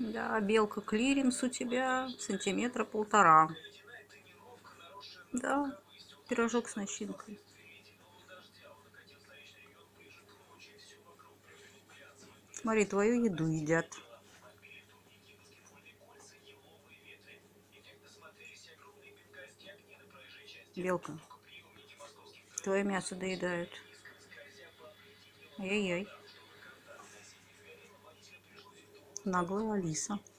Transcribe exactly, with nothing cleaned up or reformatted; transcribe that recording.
Да, белка, клиренс у тебя сантиметра полтора. Да, пирожок с начинкой. Смотри, твою еду едят. Белка, твое мясо доедают. Ай-яй-яй. Наглая Алиса.